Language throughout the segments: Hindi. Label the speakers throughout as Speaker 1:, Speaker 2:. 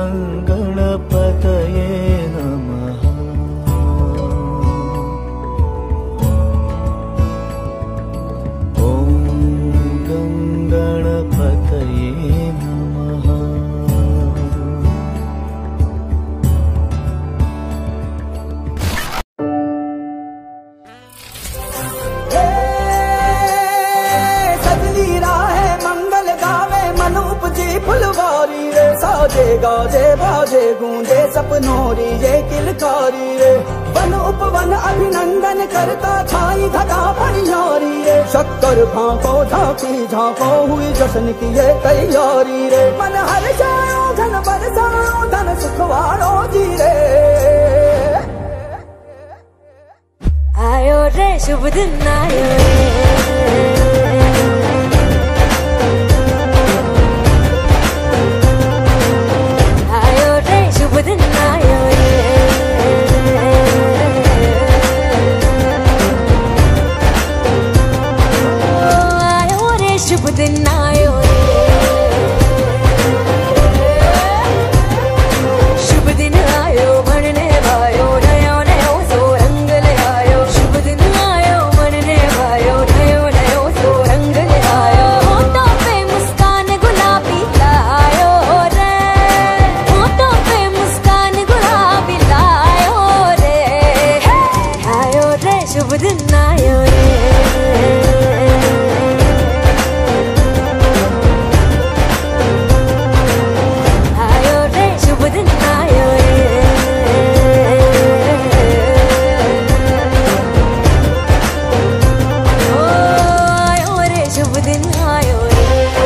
Speaker 1: गणपतये नमः। ॐ गणपतये नमः।
Speaker 2: फुलवारी रे साजे गाजे बाजे गूंजे सपनोरी ये किलकारी रे। वन उपवन अभिनंदन करता छाई धगा भरियारी रे। शक्कर भांको झांकी झांको हुई जश्न की ये तैयारी रे। मन हर जाओ धन बरसाओ धन सुखवारो जी रे।
Speaker 3: आयो रे शुभ दिन आयो रे। शुभ दिन आयो रे। आयो रे शुभ दिन आयो रे। शुभ दिन आयो बनने भायो नयो नयो सो रंग ले आयो। शुभ दिन आयो बनने भायो नयो नयो सो रंग ले आयो। होठों पे मुस्कान गुलाबी लायो रे। होठों पे मुस्कान गुलाबी लायो रे। आयो रे शुभ दिन आयो रे। आयो रे शुभ दिन आयो रे। ओ आयो रे शुभ दिन आयो रे।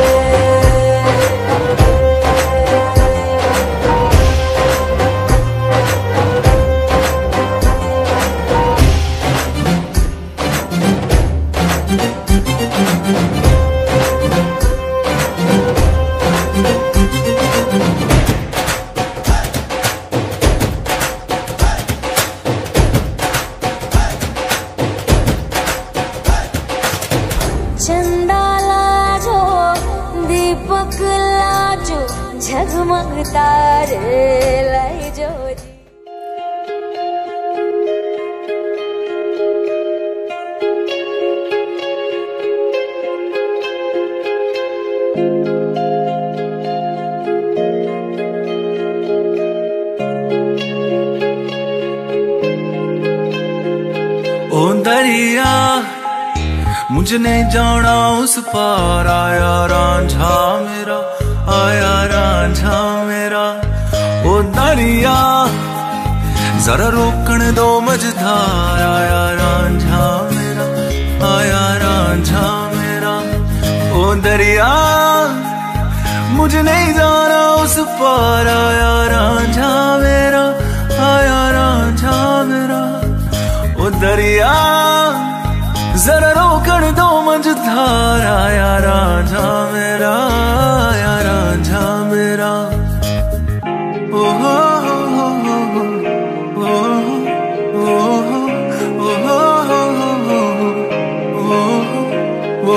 Speaker 3: चंदा लाजो दीपक लाजो झगमग तारे लाई जो जी।
Speaker 1: ओ दरिया मुझे नहीं जाना उस पार, आया रांझा मेरा, आया रांझा मेरा। ओ दरिया जरा रोकण दो मझधार, आया रांझा मेरा, आया रांझा मेरा। ओ दरिया मुझे नहीं जाना उस पार, आया रांझा मेरा, आया रांझा मेरा। ओ दरिया जरा रोकण दो मझधार, आया रांझा मेरा, आया रांझा मेरा। ओ हो हो हो हो ओ हो ओ हो ओ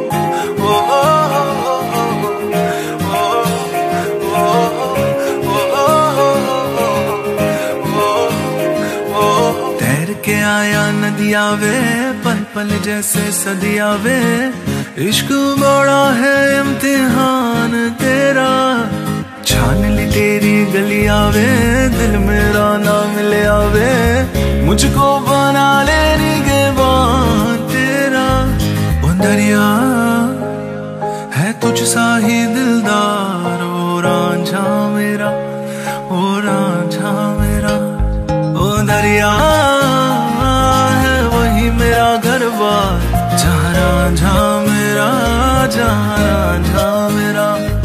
Speaker 1: हो तैर के आया नदिया वे, पल पल जैसे सदिया वे। इश्क बड़ा है इम्तिहान तेरा, छान ली तेरी गलिया वे। दिल मेरा ना मिले आवे, मुझको बना ले निगहबान तेरा। ओ दरिया है तुझ सा ही दिलदार, ओ रांझा मेरा, ओ रांझा मेरा। ओ दरिया है वही मेरा घर बार, जहाँ रांझा मेरा, जहाँ रांझा मेरा।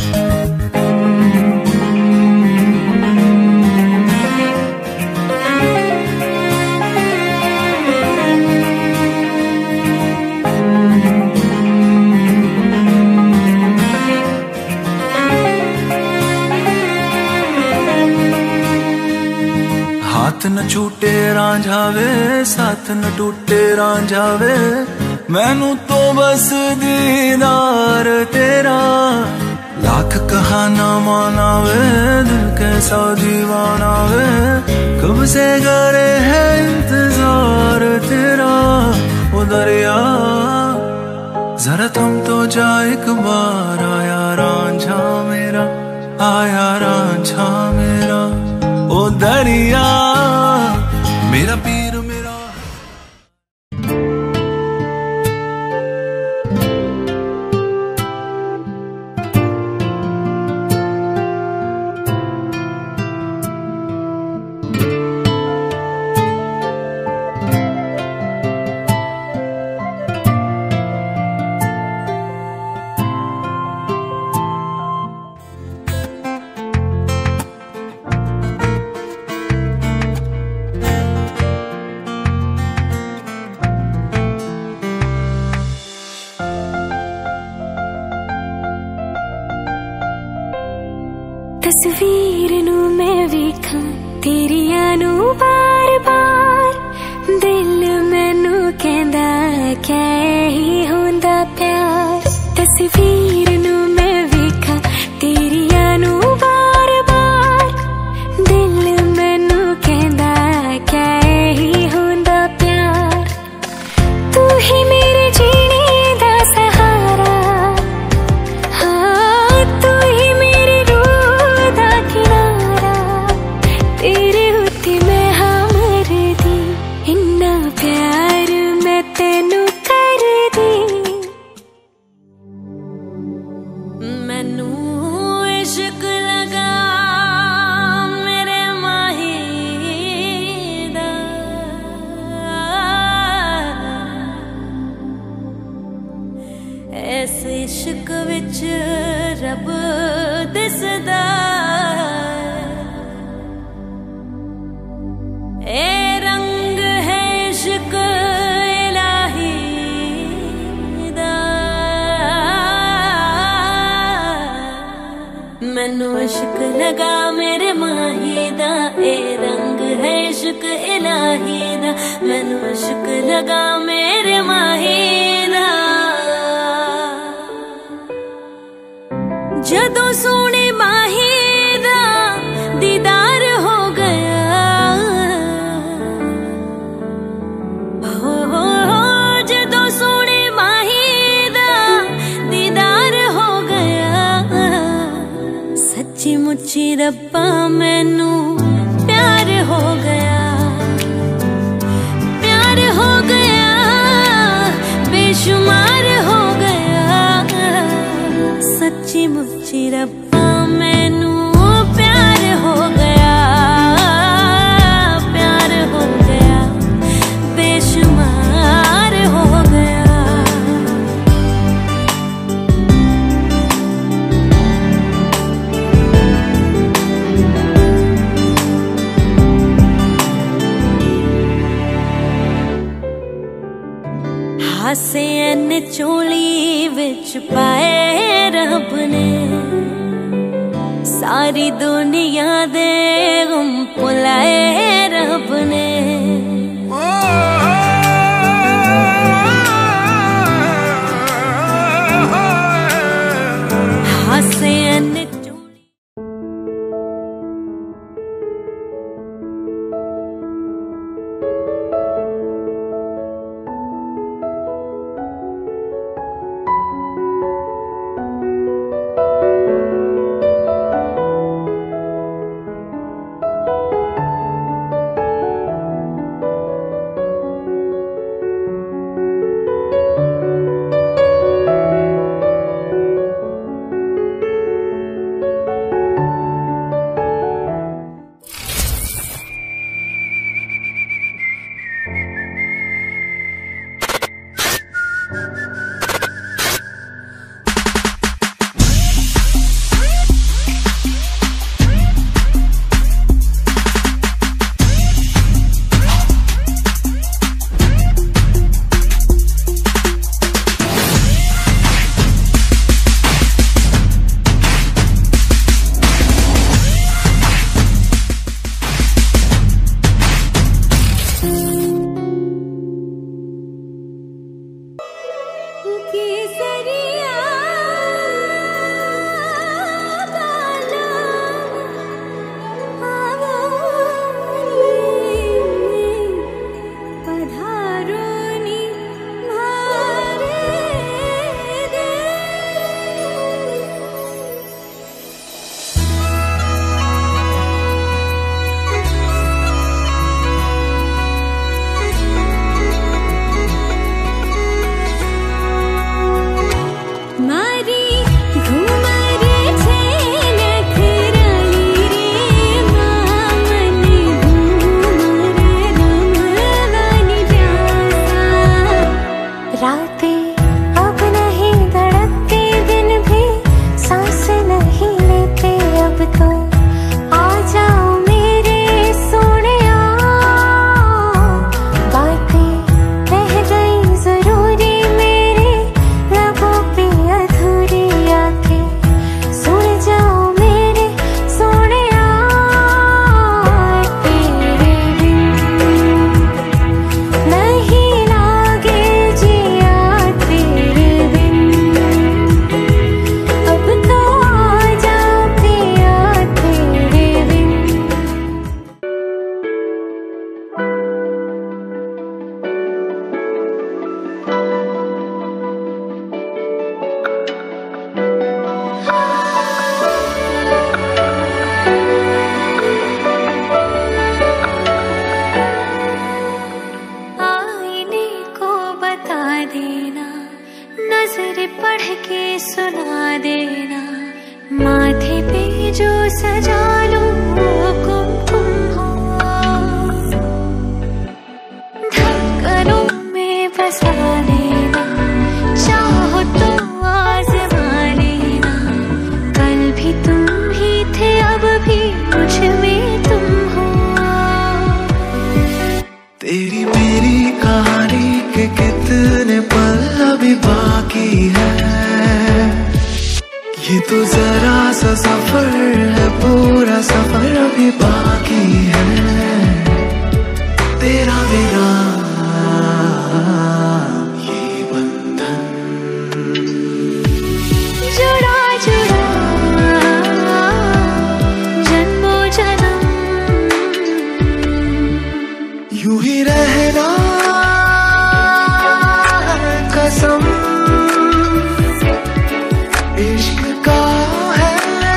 Speaker 1: हाथ न छूटे रांझा वे, साथ न टूटे रांझा वे। मैनू तो बस दीदार तेरा, लाख कहा ना माना वे, दिल कैसा दीवाना वे, कब से करे है इंतजार तेरा। ओ दरिया जरा थम तो जा एक बार, आया रांझा मेरा, आया रांझा मेरा। ओ दरिया मेरा पीर मेरा।
Speaker 3: तस्वीर नू मैं वेखा तेरिया नू बार बार, दिल मैनू कहंदा क्या ही होंदा प्यार। तस्वीर नू मैं वेखा तेरिया नू बार बार, दिल मैनू कहंदा क्या ही होंदा प्यार। तू ही मेरे जीने दा सहारा, हाँ तू ही मेरी तेरे उत्ते मैं हाँ मर दी, इन्ना प्यार मैं तेनू कर दी। मैनू इश्क लगा मेरे माही दा, इस इश्क विच रब दिसदा, ए रंग है इश्क इलाही दा। मैनू इश्क लगा मेरे माही दा, ए रंग है इश्क इलाही दा। मैनू इश्क लगा मेरे माही दा। जदों सोने माही दा दीदार हो गया, जदों सोने माही दा दीदार हो गया। सच्ची मुच्ची रब्बा मैनू प्यार हो गया, प्यार हो गया, बेशुमार हो गया। सच्ची मुच्ची रब्बा मैनू प्यार हो गया, प्यार हो गया, बेशुमार हो गया। हासे न चोली विच पाए रब ने, सारी दुनिया दे गम भुलाए रब ने। हासे न
Speaker 1: बाकी है तेरा मेरा ये बंधन।
Speaker 3: जुड़ा जुड़ा जन्मों जन्म,
Speaker 1: यूं ही रहना कसम, इश्क का है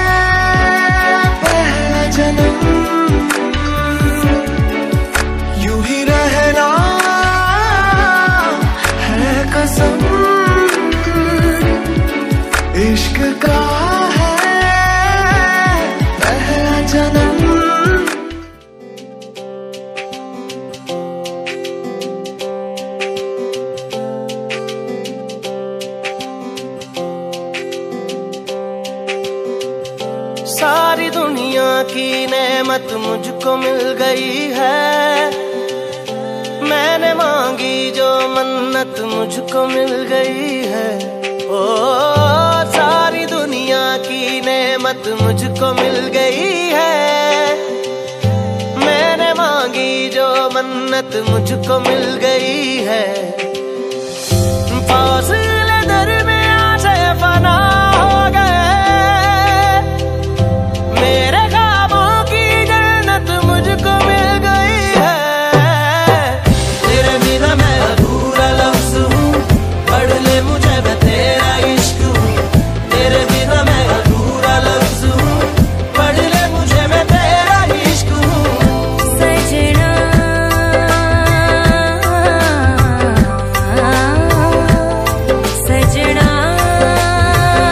Speaker 1: पहला जन्म। यूं ही रहना है कसम, इश्क का है पहला जन्म। सारी दुनिया की नेमत मुझको मिल गई है, मैंने मांगी जो मन्नत मुझको मिल गई है। ओ सारी दुनिया की नेमत मुझको मिल गई है, मैंने मांगी जो मन्नत मुझको मिल गई है। फासले दरमियां से फना हो गए, मेरे ख्वाबों की जन्नत मुझको मिल गई है। तेरे बिना मैं अधूरा लफ्ज़ हूँ, पढ़ ले मुझे मैं तेरा इश्क हूँ। तेरे बिना मैं अधूरा लफ्ज़ हूँ, पढ़ ले मुझे मैं तेरा इश्क हूँ।
Speaker 3: सजना सजना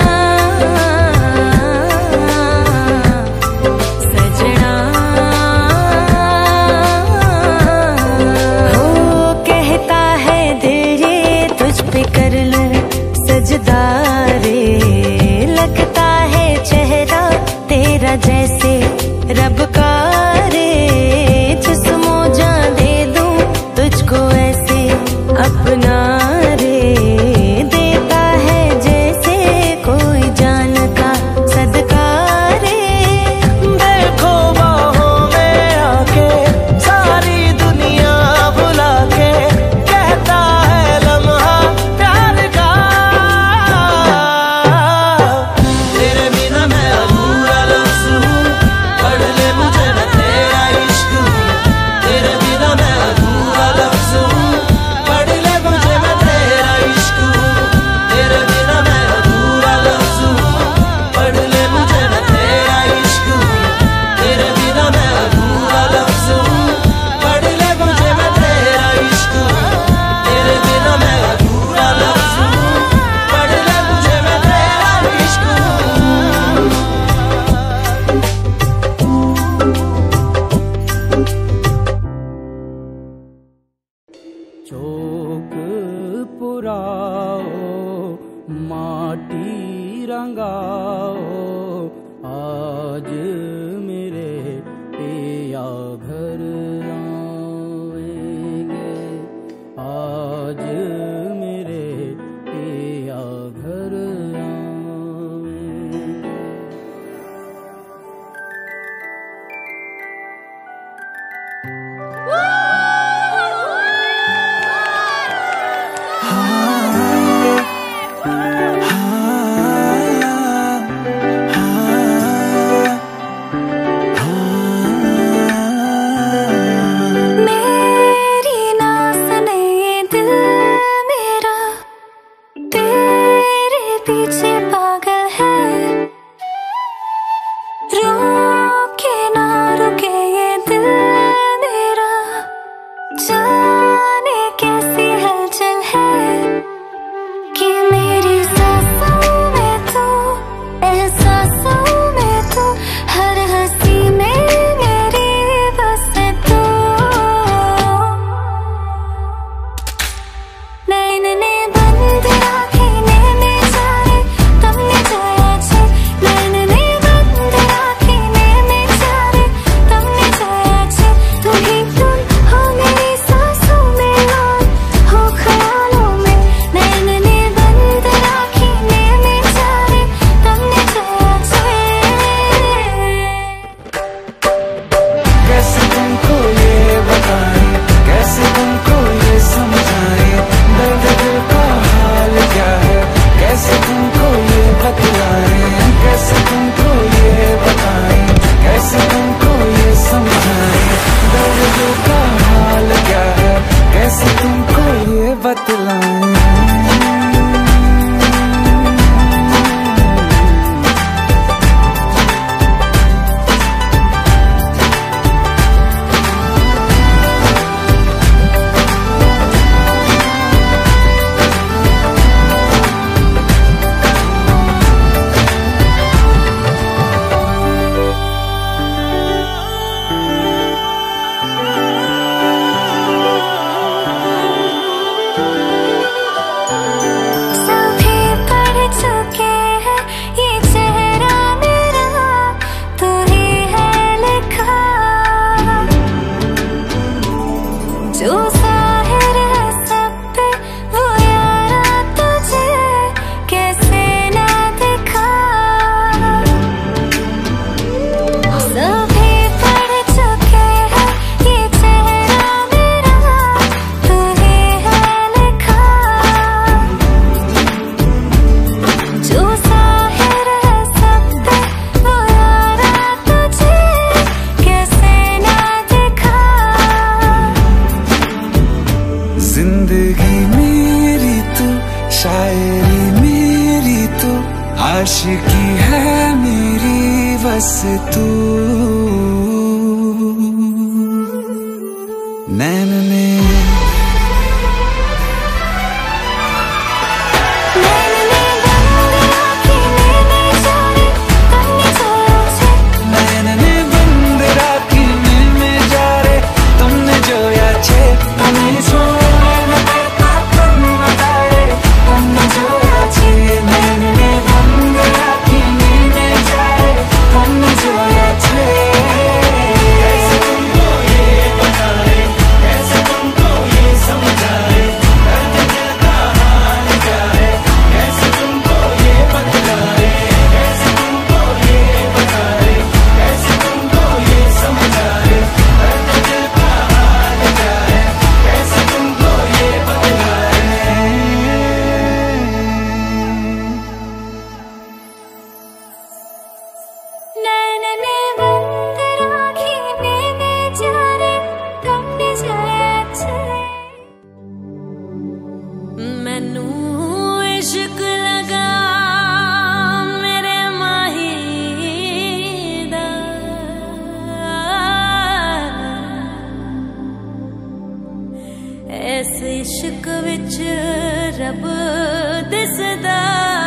Speaker 3: इश्क विच रब दिसदा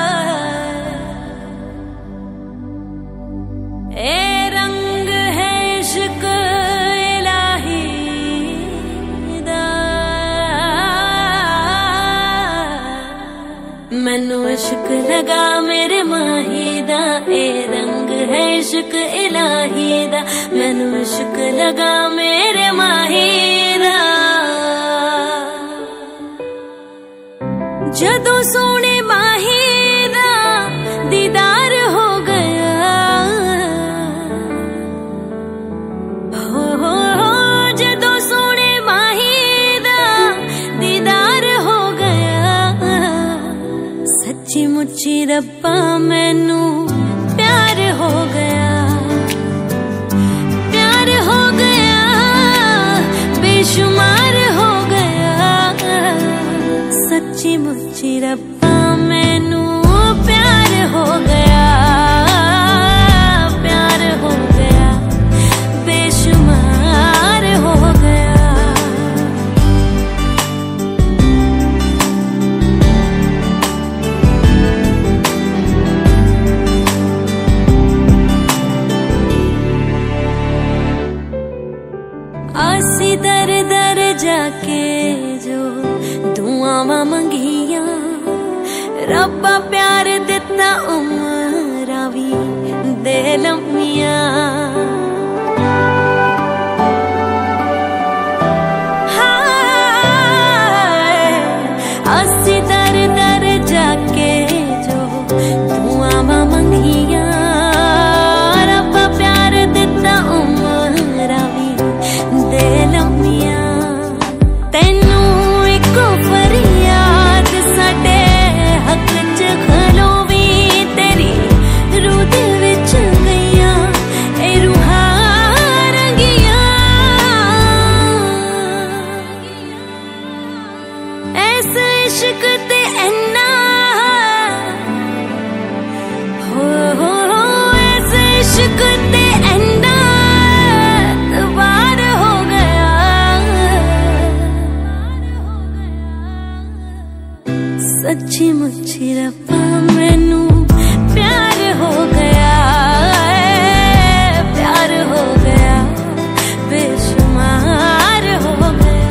Speaker 3: ए रंग है इश्क इलाही दा मैनू इश्क लगा मेरे माही दा ए रंग है इश्क इलाही दा मैनू इश्क लगा मेरे माही दा जदों सोने माही दा दीदार हो गया हो जदों सोने माही दा दीदार हो गया सच्ची मुच्ची रब्बा मैनू प्यार हो गया बेशुमार हो गया सच्ची मुच्ची रब्बा मैनू प्यार हो गया बेशुमार हो गया आसी दर दर जाके जो दुआवां मंगिया रब्बा प्यार दिता उमरां वी दे लम्मियां आसी दर दर जाके जो दुआवां मंगिया रब्बा प्यार दिता उमरां वी दे लम्मियां तैनू इको फरियाद साडे हक च खलोवी तेरी रूह दे विच गईयां ए रूहां रंगियां ऐस इश्क ते इन्ना हो ऐस इश्क ते इन्ना तबार हो गया सच्ची मुच्ची रब्बा मैनू प्यार हो गया बेशुमार हो गया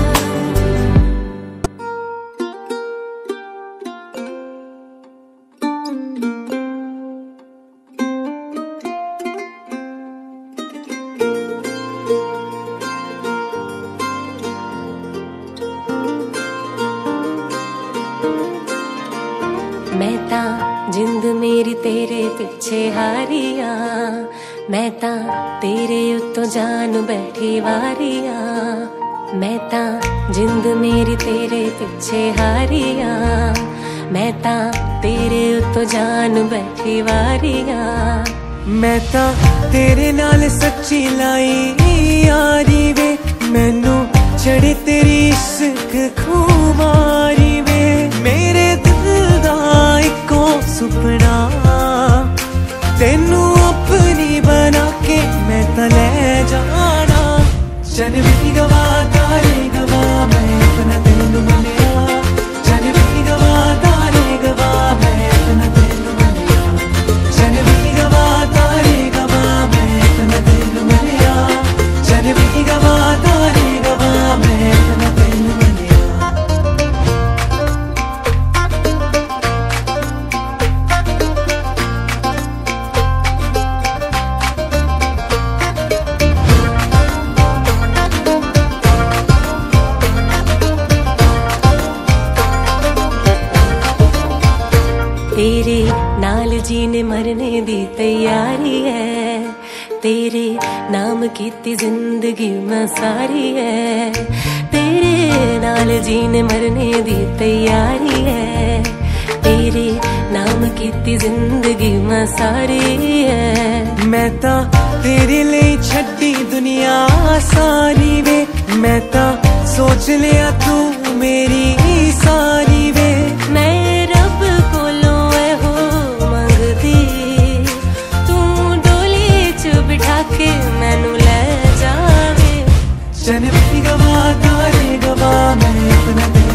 Speaker 3: मैं तां जिंद मेरी तेरे पिछे हारिया मैं तां तेरे उत्तों जान बैठी वारिया मैं तां जिंद मेरी तेरे पिछे हारिया मैं तां तेरे उत्तों जान बैठी वारिया
Speaker 1: मैं तां तेरे नाल सच्ची लाई यारी वे मैनू चढ़े तेरी इश्क खुमारी वे मेरे दिल दा इको सुपना तेनू अपनी बना के मैं तां ले जाना चल भी गवा तारे गवा मैं अपना तेनू मनिया चल भी गवा तारे गवा मैं अपना तेनू मनिया चल भी गवा तारे गवा मैं अपना तेनू मनिया चल भी गवा तारे गवा मैं अपना तेनू मनिया
Speaker 3: तेरे नाल जीने मरने दी तैयारी है तेरे नाम कीती जिंदगी मैं सारी है तेरे नाल जीने मरने दी तैयारी है तेरे नाम कीती जिंदगी मैं सारी है
Speaker 1: मैं तां तेरे लिए छड्डी दुनिया सारी वे मैं तां सोच लिया तू मेरी सारी वे
Speaker 3: मैं रब कोलों हो मंगदी तू डोली च बिठा के मैनू ले जावे
Speaker 1: चल भी गवा तारे गवा मैं अपना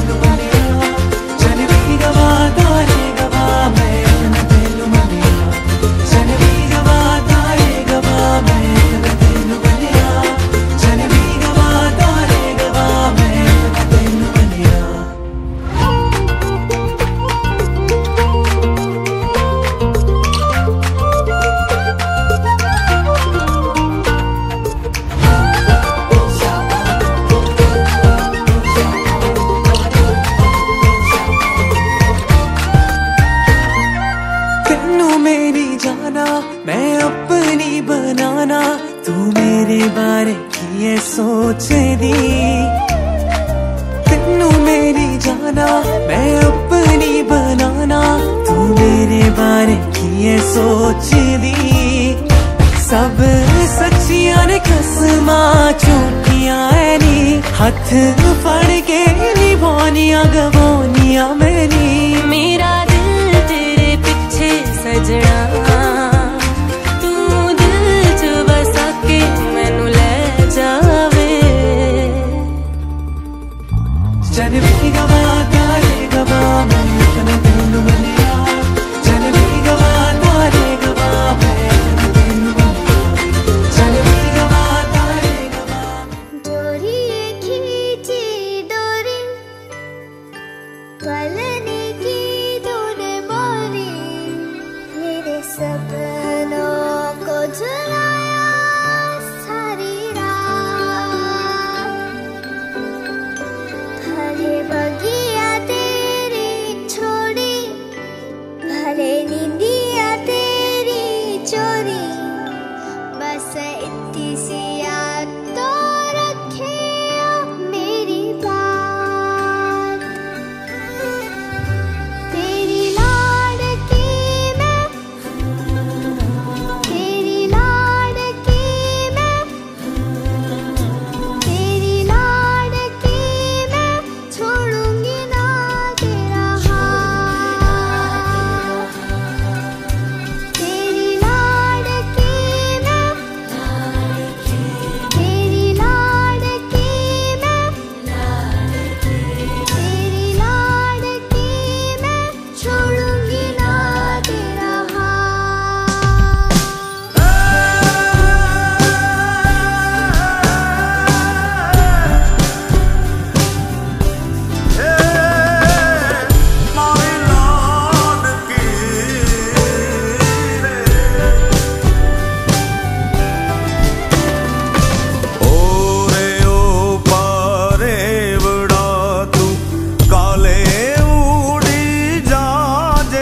Speaker 1: ये सोच दी तेनू मेरी जाना मैं अपनी बनाना तू मेरे बारे की ये सोच दी सब सच्चियां ने कसमा झूठियां नी हथ फड़ के निभानियां गवानियां मेरी
Speaker 3: मेरा दिल तेरे पीछे सजना तू दिल च बसा के मैनू ले जावे
Speaker 1: चल भी गवा तारे गवा मैं तने तेनू मिलिया चल भी गवा तारे गवा मैं तेनू मिलिया चल भी गवा तारे गवा
Speaker 4: डोरी खींची डोरी पलने की तूने बोली मेरे सपनों को झुलाया सारी रात भले बगिया तेरी छोड़ी भले नींदिया तेरी चोरी बस इतनी सी याद तो रखे मेरी बात तेरी लाडकी मैं तेरी लाडकी मैं तेरी लाडकी मैं छोड़ूंगी ना तेरा हाथ तेरी लाडकी मैं तेरी लाडकी मैं तेरी लाडकी मैं छोड़ूंगी ना तेरा
Speaker 5: ओरे ओ पारे बड़ा तू काले उड़ी जाजे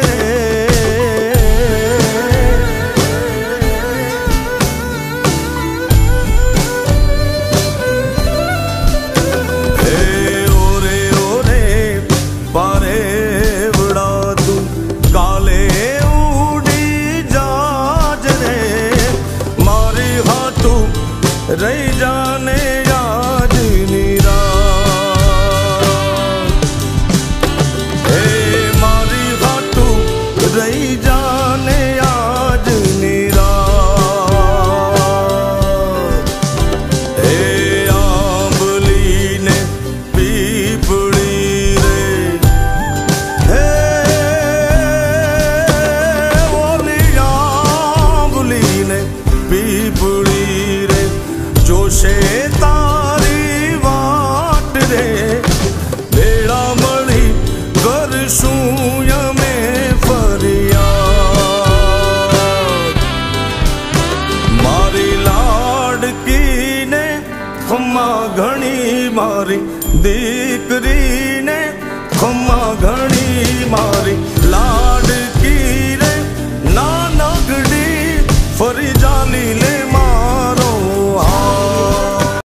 Speaker 5: ओरे ओरे पारे बड़ा तू काले उड़ी जाजे मारी हाथू रही जाने आज नीरा मारी हाथू रही जाने आज नीरा आंबली ने पीपड़ी रे ओली आंबली ने पीपड़ी रे जोशे तारी वाट रे बेड़ा मड़ी कर सूय में फरियाद मारी लाडकी ने खम्मा घणी मारी दीकरी ने खम्मा घणी